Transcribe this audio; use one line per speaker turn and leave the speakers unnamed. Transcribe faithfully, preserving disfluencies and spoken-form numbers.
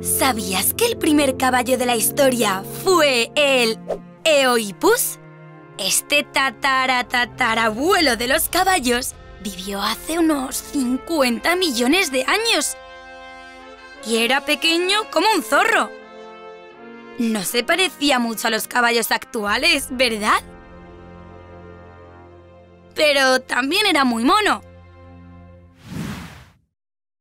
¿Sabías que el primer caballo de la historia fue el Eohippus? Este tatara tatarabuelo de los caballos vivió hace unos cincuenta millones de años y era pequeño como un zorro. No se parecía mucho a los caballos actuales, ¿verdad? Pero también era muy mono.